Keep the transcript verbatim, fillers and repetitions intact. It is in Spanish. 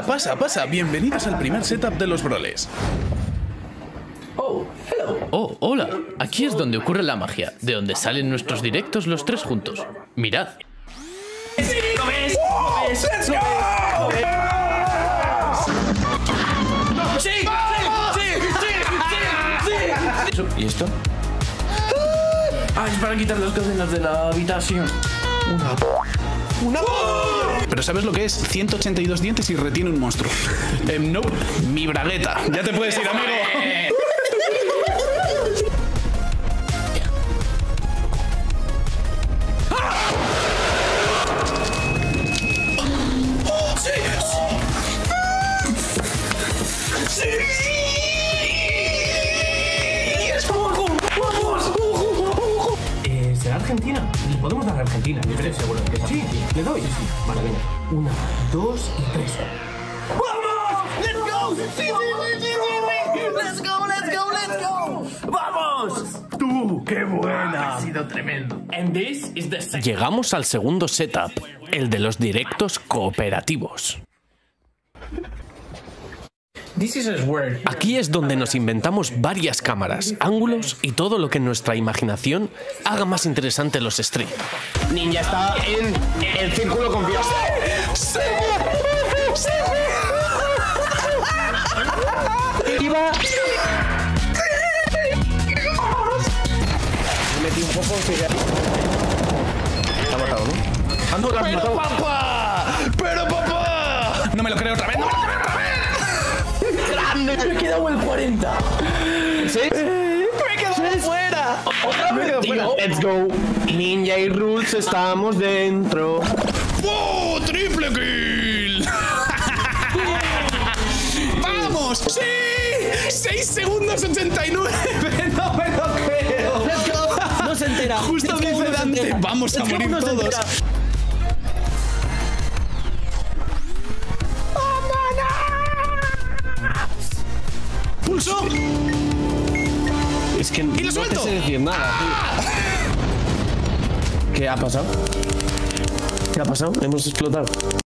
Pasa, pasa, pasa. Bienvenidos al primer setup de los Broles. Oh, hello. Oh, hola. Aquí es donde ocurre la magia, de donde salen nuestros directos los tres juntos. Mirad. ¡Sí! ¿Lo ves? ¿Lo ves? ¡Let's ¿Lo go! ves? ¡Sí! ¡Sí! ¡Sí! ¡Sí! ¡Sí! ¡Sí! ¿Y esto? Ah, es para quitar las cadenas de la habitación. Una... ¡Una! Pero ¿sabes lo que es? ciento ochenta y dos dientes y retiene un monstruo. Eh, no, mi bragueta. Ya te puedes ir, amigo. Eh, ¿será Argentina? Le podemos dar a Argentina, yo creo seguro que es así. Sí, le doy. Sí, sí. Vale, venga. Una, dos y tres. ¡Vamos! ¡Let's go! ¡Sí, sí, sí, sí, sí! ¡Let's go, let's go, let's go! ¡Vamos! ¡Tú! ¡Qué buena! Ha sido tremendo. And this is the second. Llegamos al segundo setup, el de los directos cooperativos. This is where... Aquí es donde nos inventamos varias cámaras, ángulos y todo lo que en nuestra imaginación haga más interesante los streams. Ninja está en el círculo confiado. ¡Sí! ¡Sí! Iba. Me metí un poco en que... Está matado, ¿no? Ando, lo has ¡Pero matado. papá! ¡Pero papá! No me lo creo otra vez, no me lo creo otra vez. ¡Grande! Me he quedado el cuarenta. ¿Sí? ¡Me he quedado fuera! Otra vez, tío. Let's go. Ninja y Rules estamos dentro. ¡Oh! ¡Triple kill! ¡Vamos! ¡Sí! ¡seis segundos ochenta y nueve! ¡No me lo creo! Let's go. No se entera. Justo Let's go, dice no se Dante, entera. vamos a Let's go, morir no se todos. entera. ¡Pulso! Es que lo no te suelto! sé decir nada, tío. ¿Qué ha pasado? ¿Qué ha pasado? Hemos explotado.